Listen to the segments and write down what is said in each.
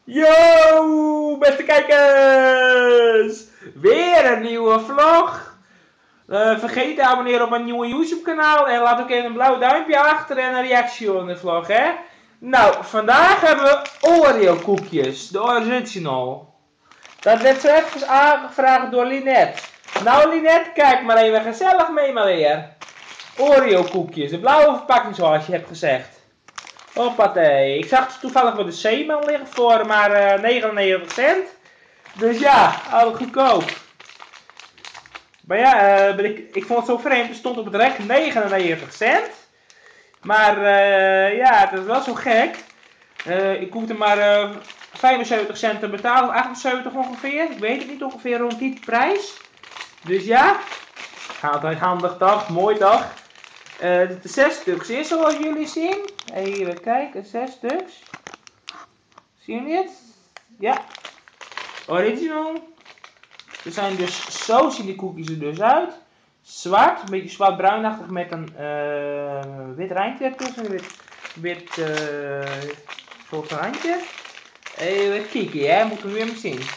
Yo, beste kijkers! Weer een nieuwe vlog. Vergeet niet te abonneren op mijn nieuwe YouTube kanaal. En laat ook even een blauw duimpje achter en een reactie onder de vlog, hè. Nou, vandaag hebben we Oreo koekjes. De original. Dat werd zo even aangevraagd door Linette. Nou Linette, kijk maar even gezellig mee maar weer. Oreo koekjes. De blauwe verpakking zoals je hebt gezegd. Hoppatee. Ik zag ze toevallig bij de Zeeman liggen voor maar 99 cent. Dus ja, al goedkoop. Maar ja, ik vond het zo vreemd. Er stond op het rek 99 cent. Maar ja, het is wel zo gek. Ik hoefde maar 75 cent te betalen. 78 ongeveer. Ik weet het niet, ongeveer rond die prijs. Dus ja, handig dag, mooi dag. De 6 stuks is zoals jullie zien. Even kijken, 6 stuks. Zien jullie het? Ja. Original. Er zijn dus, zo zien die koekjes er dus uit. Zwart, een beetje zwart-bruinachtig met een wit randje ertussen. Wit soort randje. Even kijken, hè. Moeten we weer eens zien.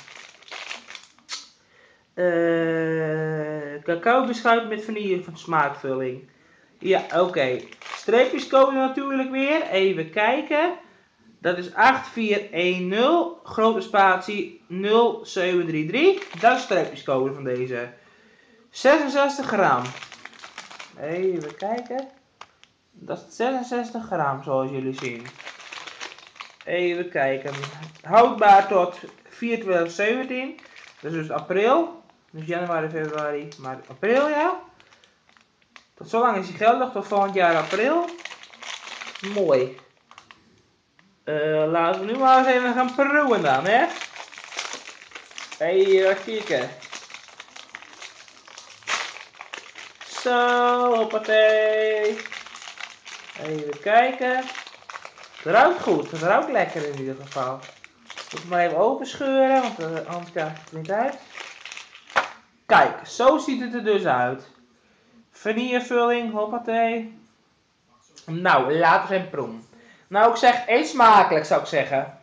Cacao beschuit met vanille van smaakvulling. Ja, oké. Streepjes komen natuurlijk weer. Even kijken. Dat is 8410, grote spatie 0733. Dat is streepjescode van deze. 66 gram. Even kijken. Dat is 66 gram zoals jullie zien. Even kijken. Houdbaar tot 4/2017. Dat is dus april. Dus januari, februari, maart, april, ja. Tot zolang is hij geldig, tot volgend jaar april. Mooi. Laten we nu maar eens even gaan proeven dan, hè. Even kijken. Zo, hoppatee. Even kijken. Het ruikt goed, het ruikt lekker in ieder geval. Ik moet maar even openscheuren, want anders krijg ik het niet uit. Kijk, zo ziet het er dus uit. Vanillevulling, hoppatee. Nou, laten we hem proeven. Nou, ik zeg, eet smakelijk zou ik zeggen.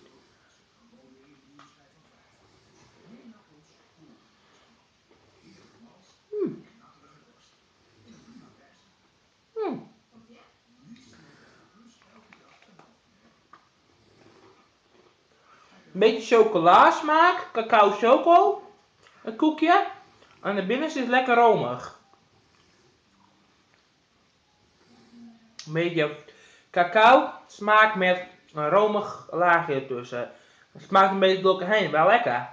Een beetje chocolasmaak, cacao choco, een koekje. En de binnenste is lekker romig. Een beetje cacao smaak met een romig laagje ertussen. Het smaakt een beetje door elkaar heen, wel lekker.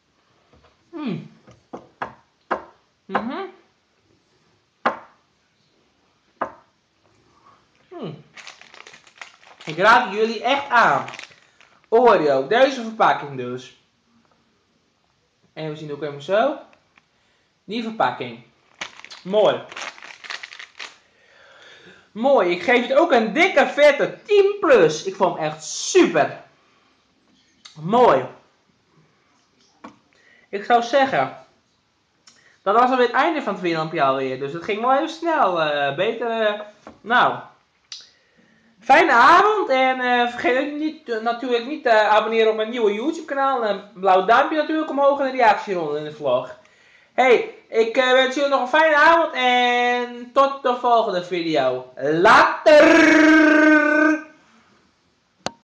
Ik raad jullie echt aan. Oreo, deze verpakking dus. En we zien ook even zo. Die verpakking. Mooi. Mooi, ik geef het ook een dikke vette 10 plus. Ik vond hem echt super. Mooi. Ik zou zeggen, dat was alweer het einde van het filmpje alweer. Dus het ging wel even snel. Nou, fijne avond. En vergeet natuurlijk niet te abonneren op mijn nieuwe YouTube kanaal. En een blauw duimpje natuurlijk omhoog en een reactieronde in de vlog. Hey, ik wens jullie nog een fijne avond en tot de volgende video. Later!